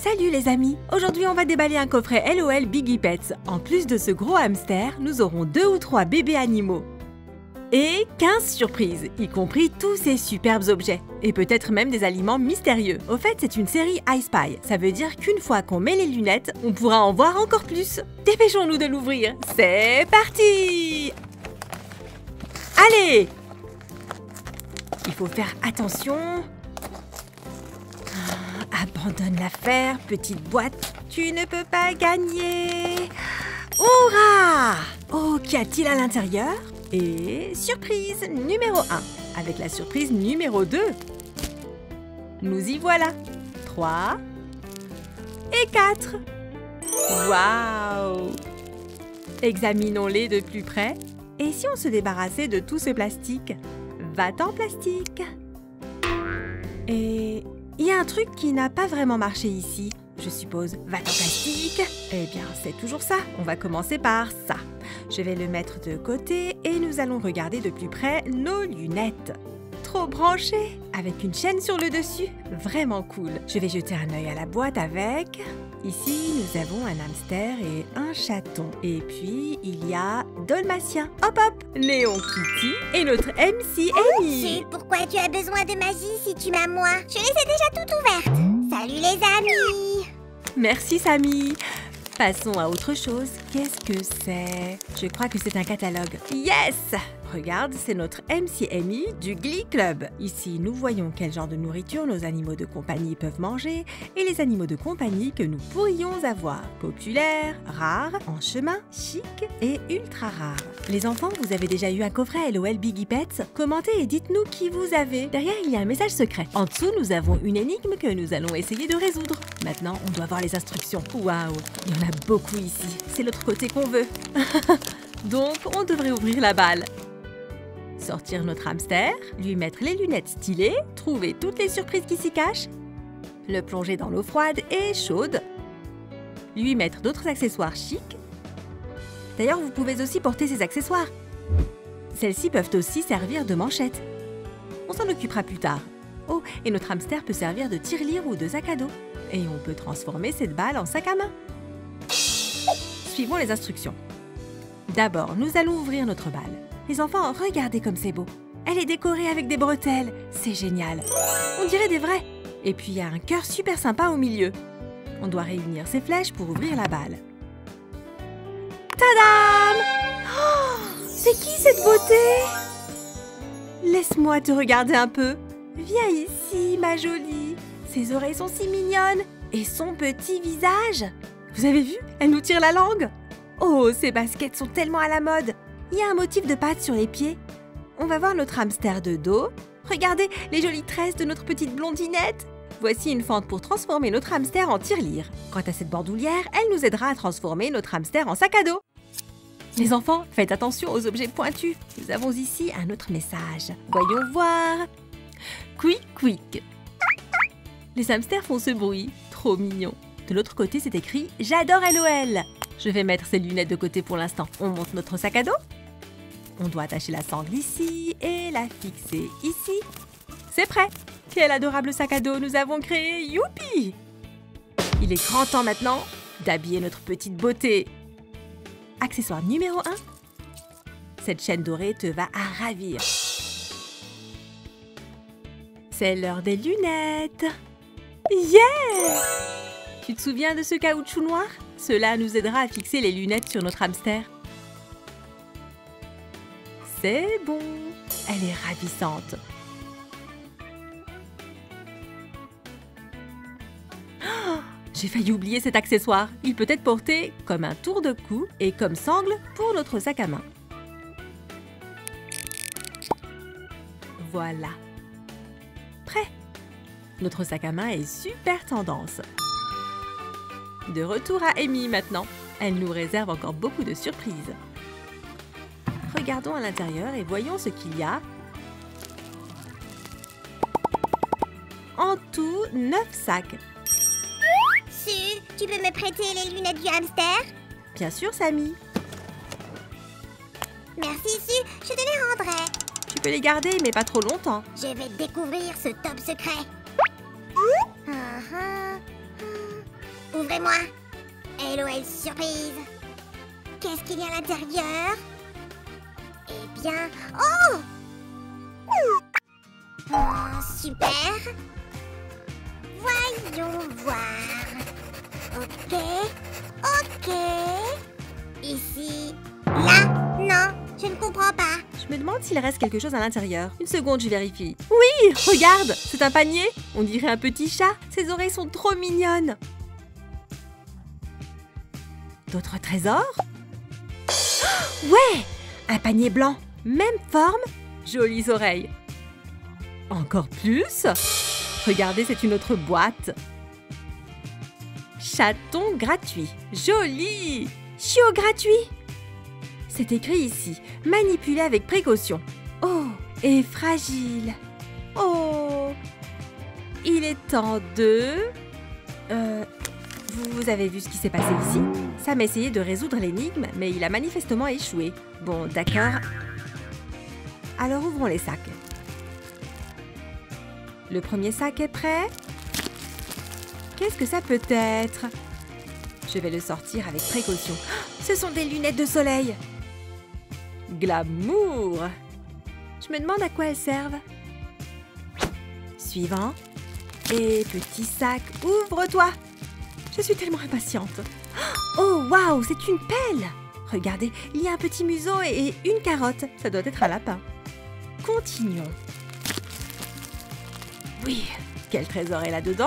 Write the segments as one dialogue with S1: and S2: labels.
S1: Salut les amis! Aujourd'hui on va déballer un coffret LOL Biggie Pets. En plus de ce gros hamster, nous aurons 2 ou 3 bébés animaux. Et 15 surprises, y compris tous ces superbes objets. Et peut-être même des aliments mystérieux. Au fait, c'est une série I Spy. Ça veut dire qu'une fois qu'on met les lunettes, on pourra en voir encore plus. Dépêchons-nous de l'ouvrir. C'est parti! Allez! Il faut faire attention. Abandonne l'affaire, petite boîte. Tu ne peux pas gagner. Hurrah! Oh, qu'y a-t-il à l'intérieur? Et surprise numéro 1, avec la surprise numéro 2. Nous y voilà. 3 et 4. Waouh! Examinons-les de plus près. Et si on se débarrassait de tout ce plastique? Va-t'en plastique. Et il y a un truc qui n'a pas vraiment marché ici. Je suppose, va-t'en plastique. Eh bien, c'est toujours ça. On va commencer par ça. Je vais le mettre de côté et nous allons regarder de plus près nos lunettes. Trop branchées, avec une chaîne sur le dessus. Vraiment cool. Je vais jeter un œil à la boîte avec... Ici, nous avons un hamster et un chaton. Et puis, il y a Dalmatien. Hop hop, Néon Kitty et notre MC Amy.
S2: Su, pourquoi tu as besoin de magie si tu m'as moi? Je les ai déjà toutes ouvertes. Salut les amis.
S1: Merci Samy. Passons à autre chose. Qu'est-ce que c'est? Je crois que c'est un catalogue. Yes! Regarde, c'est notre MC Amy du Glee Club. Ici, nous voyons quel genre de nourriture nos animaux de compagnie peuvent manger et les animaux de compagnie que nous pourrions avoir. Populaires, rares, en chemin, chic et ultra rares. Les enfants, vous avez déjà eu un coffret LOL Biggie Pets? Commentez et dites-nous qui vous avez. Derrière, il y a un message secret. En dessous, nous avons une énigme que nous allons essayer de résoudre. Maintenant, on doit voir les instructions. Waouh, il y en a beaucoup ici. C'est l'autre côté qu'on veut. Donc, on devrait ouvrir la balle. Sortir notre hamster, lui mettre les lunettes stylées, trouver toutes les surprises qui s'y cachent, le plonger dans l'eau froide et chaude, lui mettre d'autres accessoires chics. D'ailleurs, vous pouvez aussi porter ces accessoires. Celles-ci peuvent aussi servir de manchette. On s'en occupera plus tard. Oh, et notre hamster peut servir de tirelire ou de sac à dos. Et on peut transformer cette balle en sac à main. Suivons les instructions. D'abord, nous allons ouvrir notre balle. Les enfants, regardez comme c'est beau. Elle est décorée avec des bretelles. C'est génial. On dirait des vrais. Et puis, il y a un cœur super sympa au milieu. On doit réunir ces flèches pour ouvrir la balle. Tadam! Oh, c'est qui cette beauté? Laisse-moi te regarder un peu. Viens ici, ma jolie. Ses oreilles sont si mignonnes. Et son petit visage. Vous avez vu? Elle nous tire la langue. Oh, ces baskets sont tellement à la mode. Il y a un motif de pattes sur les pieds. On va voir notre hamster de dos. Regardez les jolies tresses de notre petite blondinette. Voici une fente pour transformer notre hamster en tirelire. Quant à cette bandoulière, elle nous aidera à transformer notre hamster en sac à dos. Les enfants, faites attention aux objets pointus. Nous avons ici un autre message. Voyons voir. Quick, quick. Les hamsters font ce bruit. Trop mignon. De l'autre côté, c'est écrit « J'adore LOL ». Je vais mettre ces lunettes de côté pour l'instant. On monte notre sac à dos. On doit attacher la sangle ici et la fixer ici. C'est prêt. Quel adorable sac à dos nous avons créé. Youpi! Il est grand temps maintenant d'habiller notre petite beauté. Accessoire numéro 1. Cette chaîne dorée te va à ravir. C'est l'heure des lunettes. Yeah! Tu te souviens de ce caoutchouc noir? Cela nous aidera à fixer les lunettes sur notre hamster. C'est bon. Elle est ravissante. Oh, j'ai failli oublier cet accessoire. Il peut être porté comme un tour de cou et comme sangle pour notre sac à main. Voilà. Prêt. Notre sac à main est super tendance. De retour à Amy maintenant. Elle nous réserve encore beaucoup de surprises. Regardons à l'intérieur et voyons ce qu'il y a. En tout, 9 sacs.
S2: Su, tu peux me prêter les lunettes du hamster?
S1: Bien sûr, Samy.
S2: Merci Su, je te les rendrai.
S1: Tu peux les garder, mais pas trop longtemps.
S2: Je vais découvrir ce top secret. Ouvrez-moi. LOL surprise. Qu'est-ce qu'il y a à l'intérieur? Eh bien... Oh! Super. Voyons voir. Ok. Ok. Ici. Là. Non, je ne comprends pas.
S1: Je me demande s'il reste quelque chose à l'intérieur. Une seconde, je vérifie. Oui, regarde, c'est un panier. On dirait un petit chat. Ses oreilles sont trop mignonnes. D'autres trésors? Oh, ouais, un panier blanc. Même forme, jolies oreilles. Encore plus? Regardez, c'est une autre boîte. Chaton gratuit. Joli! Chiot gratuit! C'est écrit ici. Manipulé avec précaution. Oh, et fragile. Oh! Il est temps de... Vous avez vu ce qui s'est passé ici? Sam a essayé de résoudre l'énigme, mais il a manifestement échoué. Bon, d'accord. Alors ouvrons les sacs. Le premier sac est prêt. Qu'est-ce que ça peut être? Je vais le sortir avec précaution. Ce sont des lunettes de soleil. Glamour! Je me demande à quoi elles servent. Suivant. Et petit sac, ouvre-toi! Je suis tellement impatiente. Oh, waouh, c'est une pelle! Regardez, il y a un petit museau et une carotte. Ça doit être un lapin. Continuons. Oui, quel trésor est là-dedans?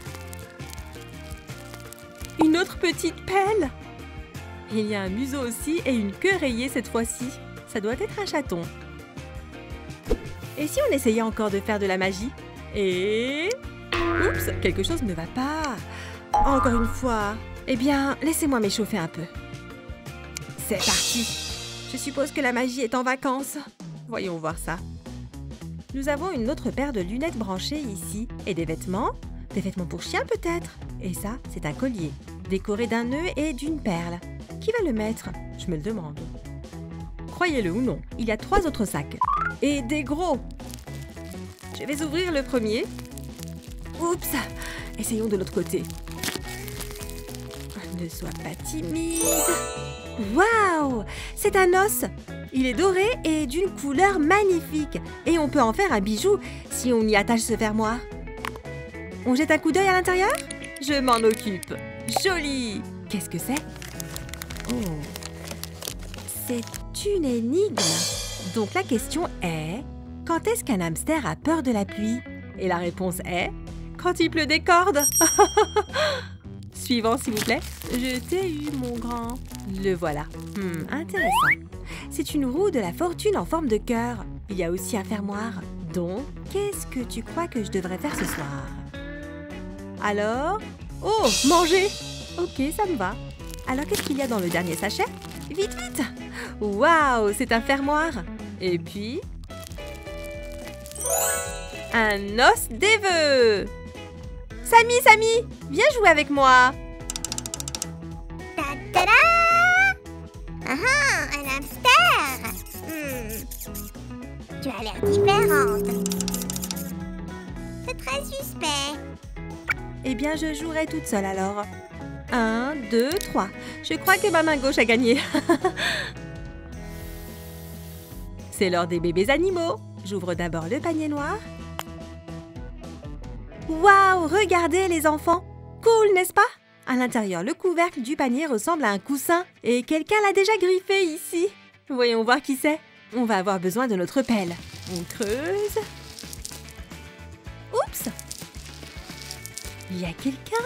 S1: Une autre petite pelle! Il y a un museau aussi et une queue rayée cette fois-ci. Ça doit être un chaton. Et si on essayait encore de faire de la magie? Et... Oups, quelque chose ne va pas. Encore une fois. Eh bien, laissez-moi m'échauffer un peu. C'est parti. Je suppose que la magie est en vacances. Voyons voir ça. Nous avons une autre paire de lunettes branchées ici. Et des vêtements? Des vêtements pour chien peut-être? Et ça, c'est un collier, décoré d'un nœud et d'une perle. Qui va le mettre? Je me le demande. Croyez-le ou non, il y a 3 autres sacs. Et des gros. Je vais ouvrir le premier. Oups! Essayons de l'autre côté. Ne sois pas timide. Waouh! C'est un os. Il est doré et d'une couleur magnifique. Et on peut en faire un bijou si on y attache ce fermoir. On jette un coup d'œil à l'intérieur? Je m'en occupe. Joli! Qu'est-ce que c'est? Oh! C'est une énigme. Donc la question est... Quand est-ce qu'un hamster a peur de la pluie? Et la réponse est... Quand il pleut des cordes. Suivant, s'il vous plaît. Je t'ai eu, mon grand. Le voilà. Intéressant. C'est une roue de la fortune en forme de cœur. Il y a aussi un fermoir. Donc, qu'est-ce que tu crois que je devrais faire ce soir? Alors... Oh, manger! Ok, ça me va. Alors, qu'est-ce qu'il y a dans le dernier sachet? Vite, vite! Waouh, c'est un fermoir. Et puis... Un os des vœux! Samy, Samy, viens jouer avec moi!
S2: Ta-da-da! Ah ah, un hamster! Tu as l'air différente. C'est très suspect.
S1: Eh bien, je jouerai toute seule alors. 1, 2, 3. Je crois que ma main gauche a gagné. C'est l'heure des bébés animaux. J'ouvre d'abord le panier noir. Waouh, regardez les enfants! Cool, n'est-ce pas? À l'intérieur, le couvercle du panier ressemble à un coussin. Et quelqu'un l'a déjà griffé ici. Voyons voir qui c'est. On va avoir besoin de notre pelle. On creuse. Oups! Il y a quelqu'un?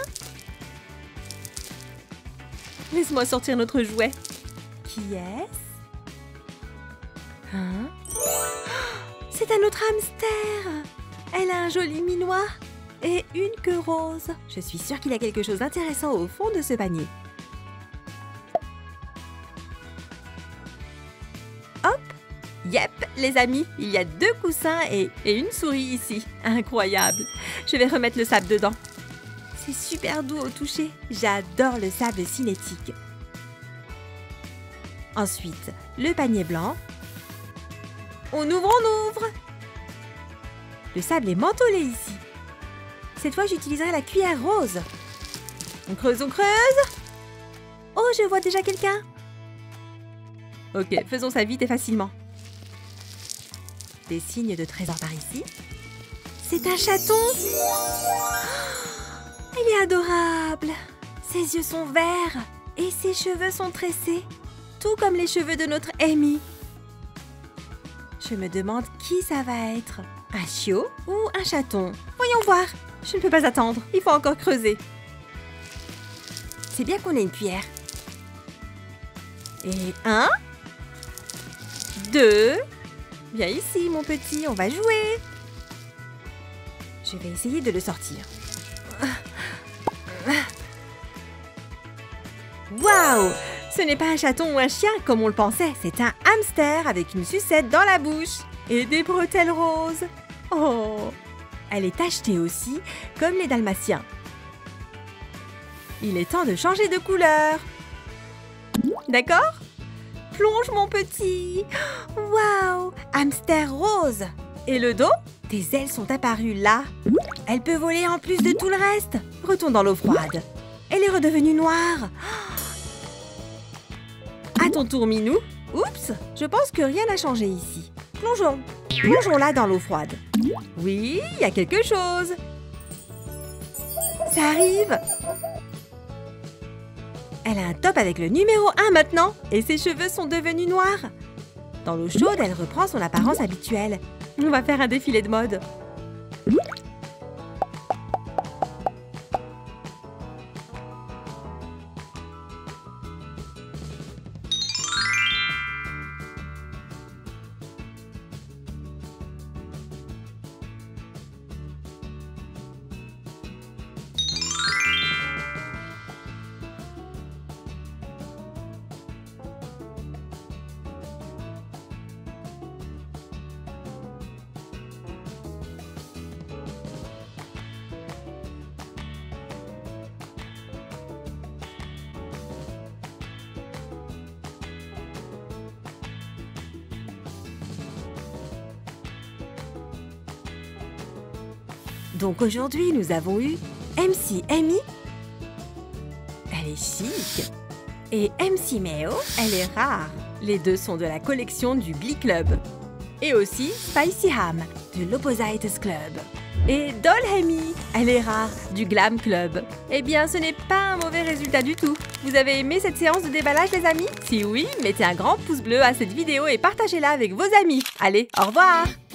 S1: Laisse-moi sortir notre jouet. Qui est-ce? Hein? C'est un autre hamster! Elle a un joli minois et une queue rose. Je suis sûre qu'il y a quelque chose d'intéressant au fond de ce panier. Hop! Yep, les amis, il y a 2 coussins et une souris ici. Incroyable! Je vais remettre le sable dedans. C'est super doux au toucher. J'adore le sable cinétique. Ensuite, le panier blanc. On ouvre, on ouvre! Le sable est mentholé ici. Cette fois, j'utiliserai la cuillère rose. On creuse, on creuse. Oh, je vois déjà quelqu'un. Ok, faisons ça vite et facilement. Des signes de trésor par ici. C'est un chaton. Oh, il est adorable. Ses yeux sont verts et ses cheveux sont tressés, tout comme les cheveux de notre Amy. Je me demande qui ça va être. Un chiot ou un chaton? Voyons voir. Je ne peux pas attendre. Il faut encore creuser. C'est bien qu'on ait une cuillère. Et 1, 2. Viens ici, mon petit. On va jouer. Je vais essayer de le sortir. Waouh! Ce n'est pas un chaton ou un chien comme on le pensait. C'est un hamster avec une sucette dans la bouche et des bretelles roses. Oh! Elle est tachetée aussi, comme les dalmatiens. Il est temps de changer de couleur. D'accord? Plonge, mon petit. Waouh! Hamster rose. Et le dos? Tes ailes sont apparues là. Elle peut voler en plus de tout le reste. Retourne dans l'eau froide. Elle est redevenue noire. À ton tour, Minou. Oups, je pense que rien n'a changé ici. Plongeons. Plongeons-la dans l'eau froide. Oui, il y a quelque chose. Ça arrive. Elle a un top avec le numéro 1 maintenant. Et ses cheveux sont devenus noirs. Dans l'eau chaude, elle reprend son apparence habituelle. On va faire un défilé de mode. Donc aujourd'hui, nous avons eu MC Amy. Elle est chic. Et MC Méo, elle est rare. Les deux sont de la collection du Glee Club. Et aussi Spicy Ham, de l'Opposites Club. Et Doll Amy, elle est rare, du Glam Club. Eh bien, ce n'est pas un mauvais résultat du tout. Vous avez aimé cette séance de déballage, les amis? Si oui, mettez un grand pouce bleu à cette vidéo et partagez-la avec vos amis. Allez, au revoir!